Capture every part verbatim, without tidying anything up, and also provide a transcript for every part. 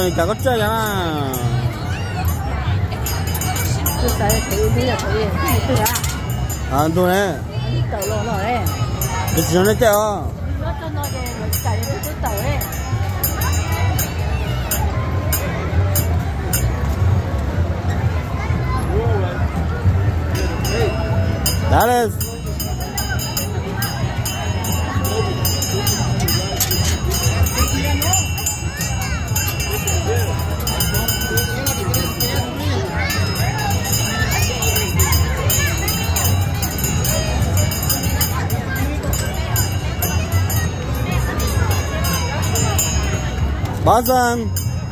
rồi cả có chơi à tôi sẽ thấy bây giờ thấy cái gì à à tôi nè tàu lo rồi đấy cái gì nó chơi à nó cho nó để nó chạy cái tàu đấy That is Bazan.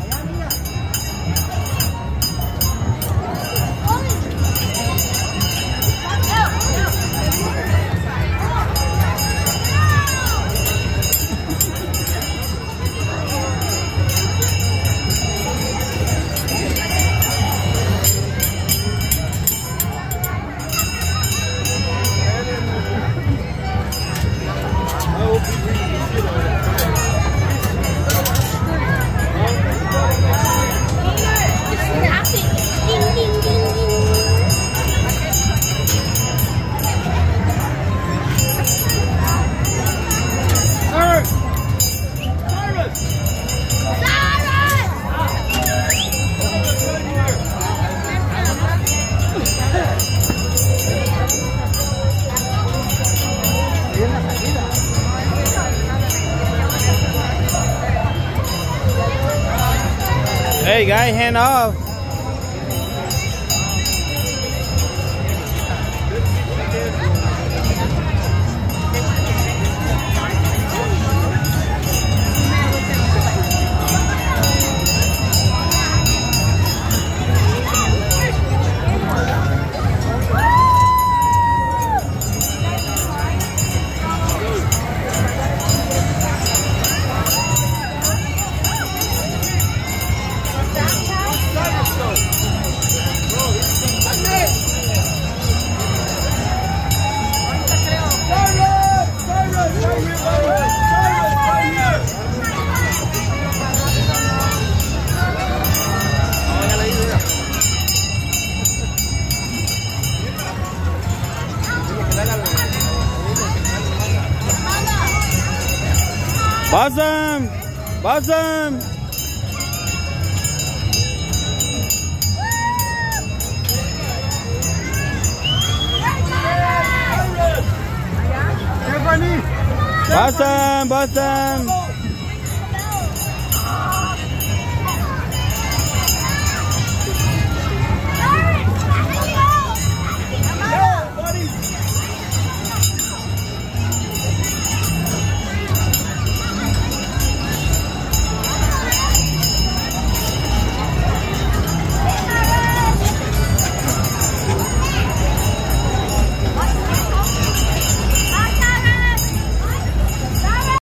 Hey guy, hand off. Bazam! Bazam! Bazam! Bazam!